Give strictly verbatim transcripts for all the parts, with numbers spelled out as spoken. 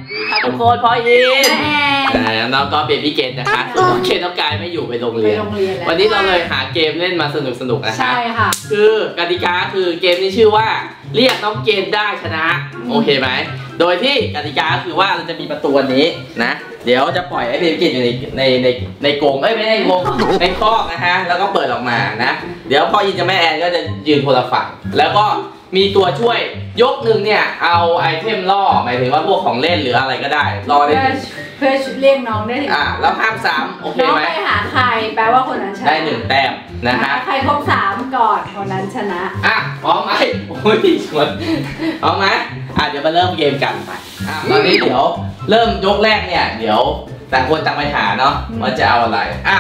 ค่ะทุกคนพ่อยินน้องก็เบบี้เกนนะคะน้องเกนน้องกายไม่อยู่ไปโรงเรียนวันนี้เราเลยหาเกมเล่นมาสนุกสนุกนะคะใช่ค่ะคือกติกาคือเกมนี้ชื่อว่าเรียกน้องเกนได้ชนะโอเคไหมโดยที่กติกาคือว่าเราจะมีประตูนี้นะเดี๋ยวจะปล่อยให้เบบี้เกนอยู่ในในในในกรงเอ้ยไม่ในกรงในคอกนะฮะแล้วก็เปิดออกมานะเดี๋ยวพ่อยินกับแม่แอนก็จะยืนคนละฝั่งแล้วก็มีตัวช่วยยกหนึ่งเนี่ยเอาไอเทมล่อหมายถึงว่าพวกของเล่นหรืออะไรก็ได้ล่อได้เพื่อเรียกน้องได้ถึงอ่าแล้วห้ามซ้ำโอเคไหมน้องไปหาใครแปลว่าคนนั้นชนะได้หนึ่งแต้มนะฮะใครครบสามก่อนคนนั้นชนะอ่ะพร้อมไหมโอ้ยชวนพร้อมไหมอ่ะเดี๋ยวมาเริ่มเกมกันอ่ะตอนนี้เดี๋ยวเริ่มยกแรกเนี่ยเดี๋ยวต่างคนต่างไปหาเนาะว่าจะเอาอะไรอ่ะ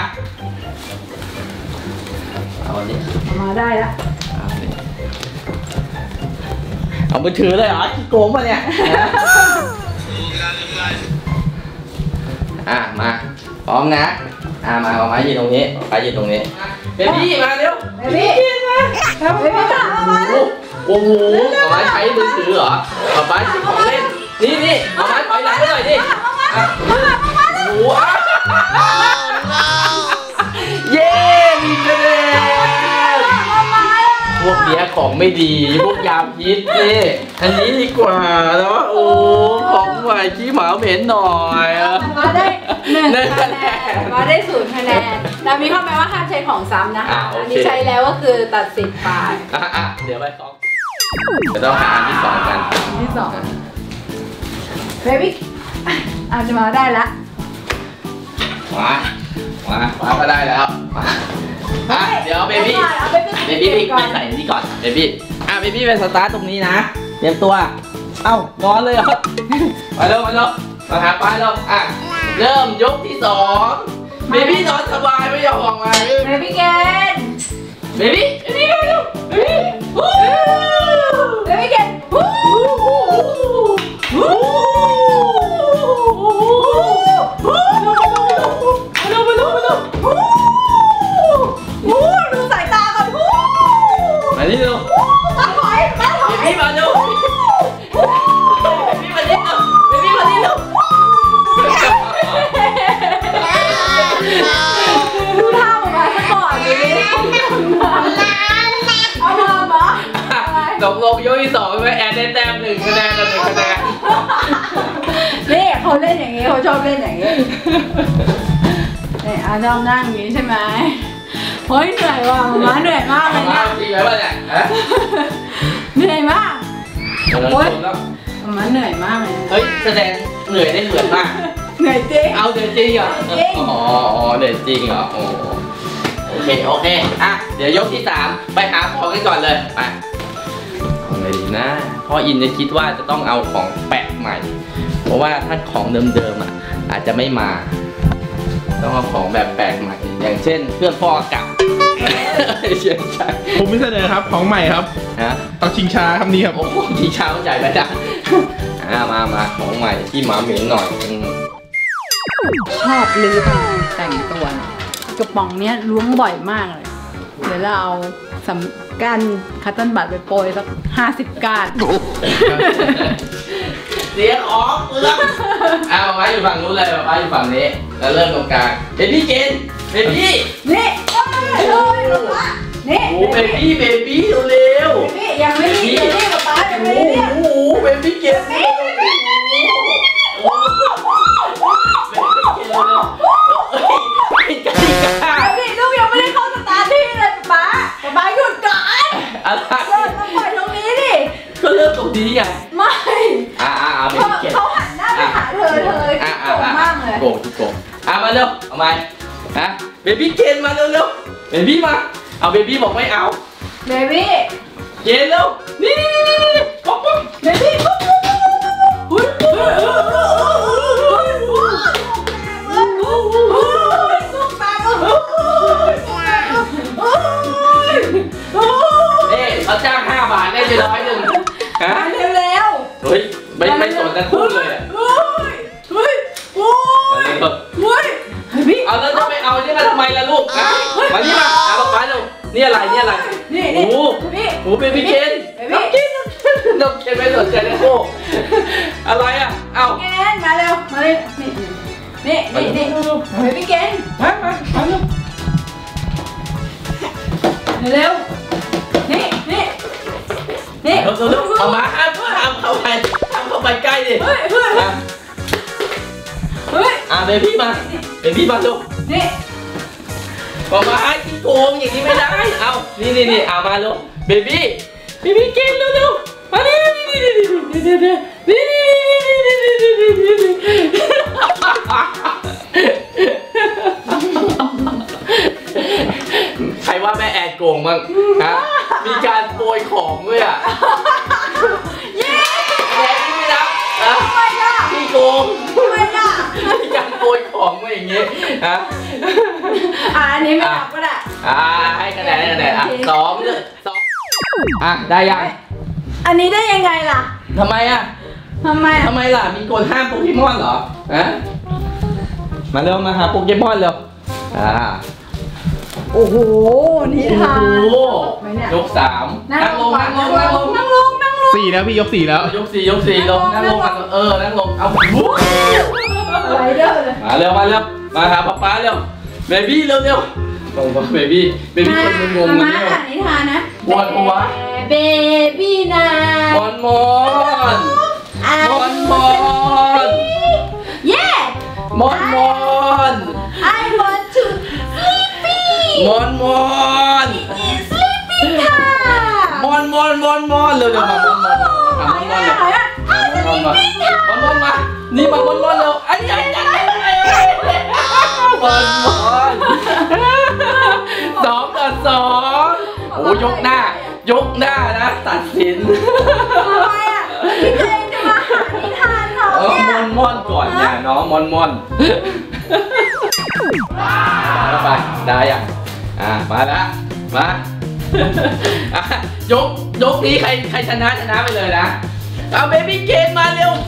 เอาอันนี้มาได้ละเอามือถือเลยเหรอขี้โกงป่ะเนี่ยอ่ะมาพร้อมนะอ่ะมาเอาไม้ยืนตรงนี้ไปยืนตรงนี้เบบี้มาเร็วเบบี้มาเบบี้มาโอ้โหเอาไม้ใช้มือถือเหรอเอาไม้ของเล่นนี่นี่เอาไม้ถอยหลังไปหน่อยดิโอ้โหเย้มีคะแนนพวกเนี้ยของไม่ดีพวกยาพิษนี่อันนี้ดีกว่าแล้วโอ้ของใหม่ขี้หมาเหม็นหน่อยมาได้หนึ่งคะแนนมาได้ศูนย์คะแนนแต่มีข้อแม้ว่าห้ามใช้ของซ้ำนะคะอันนี้ใช้แล้วก็คือตัดสิทธิ์ไปอ่ะเดี๋ยวไปสองเดี๋ยวต้องหาอันที่สองกันที่สองเบบี้อาจจะมาได้ละมามามาก็ได้แล้วอ่ะเดี๋ยวเบบี้เบบี้ไปใส่นี่ก่อนเบบี้อ่ะเบบี้ไปสตาร์ทตรงนี้นะเตรียมตัวเอ้านอนเลยเหรอไปเร็วมาเร็วมาหาป้าเร็วอ่ะเริ่มยกที่สองเบบี้นอนสบายไม่ยอมออกมาเบบี้เกนเบบี้เบบี้เร็วเบบี้เบบี้เกนมานี่เร็วมาถอยมาถอยเบบี้มาเร็วเบบี้มานี่เร็วเบบี้มานี่เร็วดูท่าออกมาซะก่อนเลยเอาทำเหรอตกลงยกที่สองใช่ไหมแอนได้แต้มหนึ่งคะแนนต่อหนึ่งคะแนนนี่เขาเล่นอย่างนี้เขาชอบเล่นอย่างนี้เนี่ยอาชอบนั่งอย่างนี้ใช่ไหมเฮ้ยเหนื่อยว่ะมาเหนื่อยมากเลยเนี่ยจริงไหมวะเนี่ยเหนื่อยมากโอ๊ยมาเหนื่อยมากเลยเฮ้ยแสดงเหนื่อยได้เหมือนมากเหนื่อยจริงเอาเหนื่อยจริงเหรออ๋อเหนื่อยจริงเหรอโอเคโอเคอ่ะเดี๋ยวยกที่สามไปหาของกันก่อนเลยไปเอาไงดีนะพ่ออินจะคิดว่าจะต้องเอาของแปลกใหม่เพราะว่าถ้าของเดิมๆอ่ะอาจจะไม่มาต้องเอาของแบบแปลกใหม่อย่างเช่นเครื่องฟอกอากาศเชี่ยใช่ผมไม่เสนอครับของใหม่ครับฮะเตาชิงช้าครับนี่ครับโอ้โหชิงช้ามันใหญ่ไปจ้ะอ่ามามาของใหม่ที่หมาเหม็นหน่อยชอบลือแต่งตัวกระป๋องเนี้ยล้วงบ่อยมากเลยเดี๋ยวเราเอาสำกันคัตเติ้ลบัตไปโปรยสักห้าสิบก้านเสียงออกเปลือกเอาไว้อยู่ฝั่งนู้นเลยไว้อยู่ฝั่งนี้แล้วเริ่มตรงกลางเบบี้เกนเบบี้นี่นี่โอ้เบบี้เบบี้เร็วเบบี้ยังไม่รีบเลยป๊าป๊ายังไม่รีบโอ้เบบี้เกนเบบี้โอ้เบบี้เกนเร็วๆนี่ลูกยังไม่ได้เข้าสตาร์ทที่เลยป๊าป๊าหยุดก่อนอะไรต้องปล่อยตรงนี้ดิก็เริ่มตรงนี้ไงไม่อ่าอ่าเบบี้เกนเขาหันหน้าไปหาเธอเธอโกงมากเลยโกงโกงอ่ะมาเร็วเอาไหมฮะเบบี้เกนมาเร็วเร็วเบบี้มาเอาเบบี้บอกไม่เอาเบบี้เกนเร็วนี่นี่นี่นี่ป๊อปป๊อปเบบี้ป๊อปป๊อปหุ้ยหุ้ยหุ้ยลูกแม่ลูกเอ๊ะเขาจ้างห้าบาทได้จะร้อยหนึ่งฮะเร็วเร็วเฮ้ยไม่ไม่สนกันคู่เลยเฮ้ยเฮ้ยโอ้ยเฮ้ยเอาแล้วจะไม่เอานี่มาทำไมล่ะลูกนะมานี่มาหาป๊าป๊าเร็วนี่อะไรนี่อะไรนี่โอ้โหโอ้เบบี้เกนน้องเกนน้องเกนไม่สนใจเลยโอ้อะไรอ่ะเอ้าเกนดิเฮ้ยเฮ้ยเฮ้ยอ่ะเบบี้มาเบบี้มาลูกนี่บอกมาให้กินโกงอย่างนี้ไม่ได้เอานี่นี่นี่เอามาลูกเบบี้เบบี้เกมเร็วๆมานี่นี่นี่นี่นี่นี่นี่ใครว่าแม่แอนโกงบ้างฮะมีการโปรยของด้วยอ่ะแอนนี่ไม่นับนะพี่โกงมีการโปรยของมาอย่างงี้ฮะอ่ะอันนี้ไม่นับก็ได้อ่าให้คะแนนให้คะแนนอ่ะสองสองอ่ะได้ยังอันนี้ได้ยังไงล่ะทำไมอ่ะทำไมทำไมล่ะมีคนห้ามโปเกมอนเหรอฮะมาเร็วมาหาโปเกมอนเร็วอ่าโอ้โหนิทานยกสามนั่งลงนั่งลงนั่งลงนั่งลงนั่งลงสี่แล้วพี่ยกสี่แล้วยกสี่ยกสี่ลงนั่งลงเออนั่งลงเอาไรเดอร์เลยมาเร็วมาเร็วมาหาป๊าป๊าเร็วเบบี้เร็วเร็วลงเบบี้เบบี้คนงงมาอ่านนิทานนะบอลหัวเบบี้นาบอลมอนบอลมอนเย้มอนมอน I want to sleepy มอนมอน sleepy ค่ะมอนมอนมอนมอนเร็วเร็วมามอนมอนมามอนมอนเลยมอนมอนมอนมอนมานี่มามอนมอนเร็วไอ้ยัยยัยมอนมอนสองต่อสองโอ้ยกหน้ายกหน้านะตัดสินทำไมอ่ะพี่เจนจะมาหานิทานเขาเนี่ยมอนมอนก่อนเนี่ยน้องมอนมอนไปได้ยังอ่ามาแล้วมายกยกนี้ใครใครชนะชนะไปเลยนะเอาเบบี้เกนมาเร็ว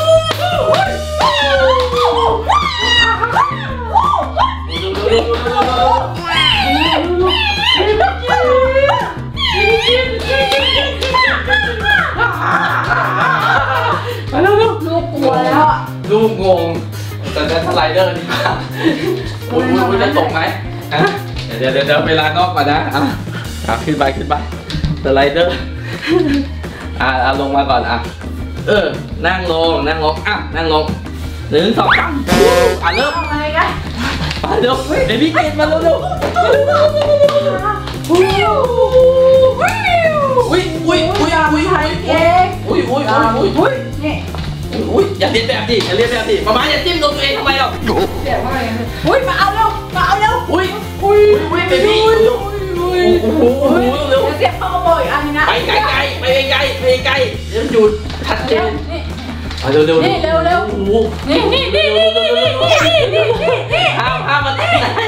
มาเร็วลูกกลัวแล้วอ่ะลูกงงแต่จะสไลเดอร์ดีกว่าอุ้ยอุ้ยจะตกไหมเดี๋ยวเดี๋ยวเดี๋ยวเวลานอกก่อนนะอ่ะอ่ะขึ้นไปขึ้นไปสไลเดอร์อ่ะเอาลงมาก่อนอ่ะเออนั่งลงนั่งลงอ่ะนั่งลงหนึ่งสองสามอ่ะเริ่มอะไรกันมาเร็วเบบี้เกนมาเร็วเร็วอุ้ยอุ้ยอุ้ยอุ้ยอุ้ยอุ้ยอุ้ยอุ้ยอุ้ยนี่อุ้ยอย่าเลียนแบบดิอย่าเลียนแบบดิมาม่าอย่าจิ้มตัวเองทำไมหรอเดี๋ยวว่าอะไรอุ้ยมาเอาเร็วมาเอาเร็วอุ้ยอุ้ยอุ้ยเบบี้โอ้โหเร็วเสียบเข้าบ่อยอันนี้นะไปไกลไกลไปไกลไปไกลเดี๋ยวหยุดชัดเจนเร็วเร็วนี่เร็วเร็วนี่นี่นี่นี่นี่นี่นี่นี่ห้ามห้ามมาที่ไหน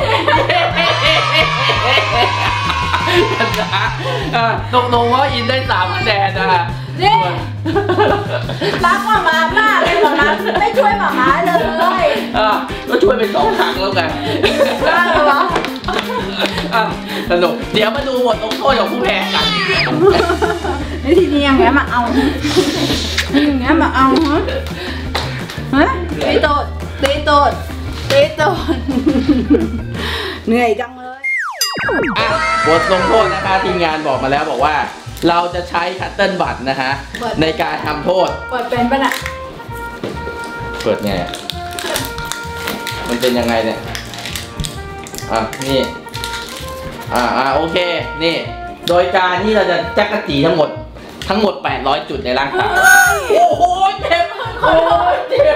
ตกลงว่าอินได้สามคะแนนนะนี่รักหมาม้ามากเลยหมาม้าไม่ช่วยหมาม้าเลยอ่ะก็ช่วยไปสองครั้งแล้วกันได้เหรออ่ะสนุกเดี๋ยวมาดูบทลงโทษของผู้แพ้กันนี่ทีนี้อย่างเงี้ยมาเอาอย่างเงี้ยมาเอาฮะฮะตีโตดตีโตดตีโตดเหนื่อยจังเลยอ่ะบทลงโทษนะคะทีมงานบอกมาแล้วบอกว่าเราจะใช้คัตเติ้ลบัตนะคะในการทำโทษเปิดเป็นปะน่ะเปิดไงมันเป็นยังไงเนี่ยอ่ะนี่อ่าอ่าโอเคนี่โดยการที่เราจะจักรจีทั้งหมดทั้งหมดแปดร้อยจุดในร่างกายโอ้โหเจ็บโอ้ยเจ็บ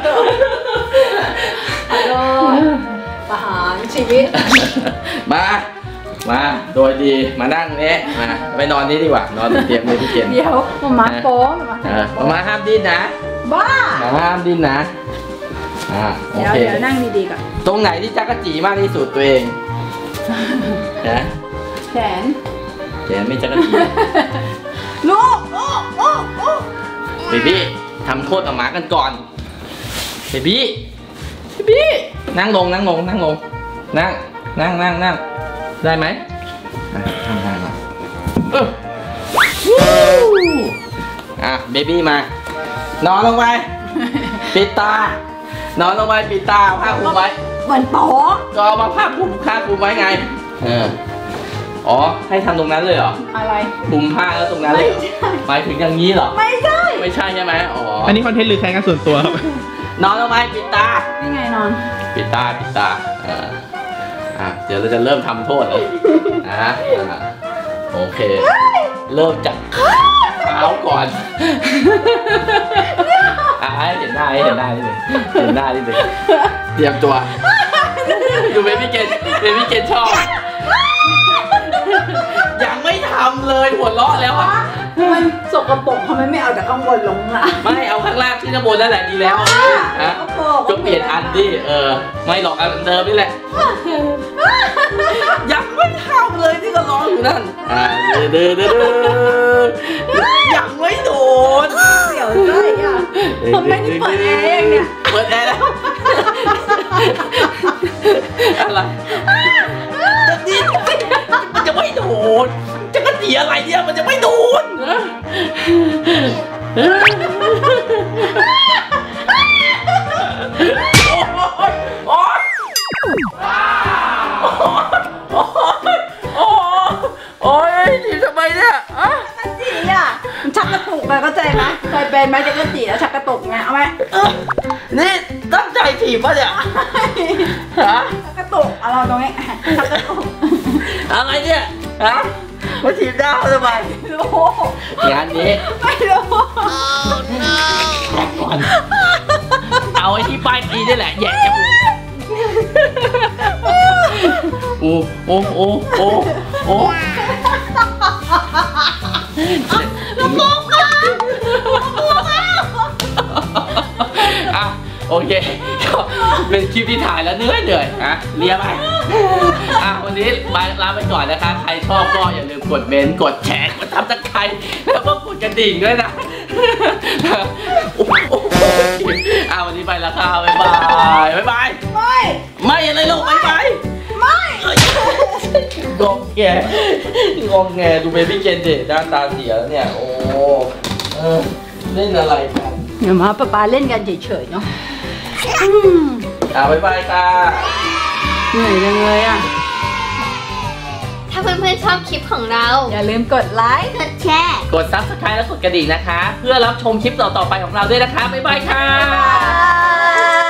ประหารชีวิตมามาโดยดีมานั่งนี้มาไปนอนนี้ดีกว่านอนเตียงเลยพี่เกณฑ์เดี๋ยวมาโป้มามาห้ามดิ้นนะบ้าห้ามดิ้นนะอ่าโอเคเดี๋ยวนั่งดีๆก่อนตรงไหนที่จักรจีมากที่สุดตัวเองนะแขนแขนไม่จักรจีลูกโอ้โอ้โอ้เบบี้ทำโทษออกมากันก่อนเบบี้เบบี้นั่งลงนั่งลงนั่งลงนั่งนั่งนั่งนั่งได้ไหมทำได้หรออ่ะเบบี้มานอนลงไปปิดตานอนลงไปปิดตาผ้าคลุมไว้เหมือนโป๊ะก็เอามาผ้าคลุมผ้าคลุมไว้ไงเอออ๋อให้ทำตรงนั้นเลยเหรออะไรคลุมผ้าแล้วตรงนั้นเลยหมายถึงอย่างนี้เหรอไม่ใช่ไม่ใช่ใช่ไหมอ๋ออันนี้คอนเทนต์หรือแข่งกันส่วนตัวครับนอนลงไปปิดตานี่ไงนอนปิดตาปิดตาอ่าอ่ะเดี๋ยวเราจะเริ่มทำโทษเลยนะอ่าโอเคเริ่มจากเท้าก่อนอ่าเห็นหน้าเห็นหน้านิดนึงเห็นหน้านิดนึงเตรียมตัวดูเบบี้เกนเบบี้เกนชอบยังไม่ทำเลยหัวเราะแล้วอ่ะมันสกปรกทำไมไม่เอาจากข้างบนลงล่ะไม่เอาข้างล่างที่ข้างบนนั่นแหละดีแล้วฮะก็เปลี่ยนอันดิเออไม่หรอกอันเดิมนี่แหละยังไม่ทำเลยที่ก็ร้องอยู่นั่นอ่าเด้อเด้อเด้อยังไม่โดนเดี๋ยวได้อ่ะทำไมนี่เปิดแอร์ยังเนี่ยเปิดแอร์แล้วอะไรจะดิ้นมันจะไม่โดนจะกระตีอะไรเนี่ยมันจะไม่โดนโอ๊ยโอ๊ยจีทำไมเนี่ยอ่ะจีอ่ะมันชักกระตุกไปเข้าใจไหมเคยเป็นไหมจะกระจีแล้วชักกระตุกไงเอาไหมนี่ตั้งใจถีบป่ะเนี่ยฮะชักกระตุกเอาเราตรงนี้ชักกระตุกอะไรเนี่ยฮะมาถีบได้ทำไมรู้งานนี้ไม่รู้ก่อนเอาไอ้ที่ป้ายปีนี่แหละแย่จมูกโอ้โอ้โอ้โอ้โอ้ลูกโป่งค่ะอ่ะโอเคเป็นคลิปที่ถ่ายแล้วเหนื่อยเหนื่อยอ่ะเรียบไปอ่ะวันนี้ลาไปก่อนนะคะใครชอบก็อย่าลืมกดเมนต์กดแชร์กดซับสไครบ์แล้วก็กดกระดิ่งด้วยนะอ่ะวันนี้ไปแล้วค่ะบ๊ายบายบ๊ายบายไม่ไม่อะไรลูกบ๊ายบายไม่งงแงงงแงดูเบบี้เกนเดหน้าตาเสียแล้วเนี่ยโอ้เออเล่นอะไรกันเดี๋ยวมาป๊าป๊าเล่นกันเฉยๆเนาะอ่ะบ๊ายบายค่ะเหนื่อยจังเลยอ่ะถ้าเพื่อนๆชอบคลิปของเราอย่าลืมกดไลค์กดแชร์กดซับสไครบ์และกดกระดิ่งนะคะเพื่อรับชมคลิปต่อๆไปของเราด้วยนะคะบ๊ายบายค่ะ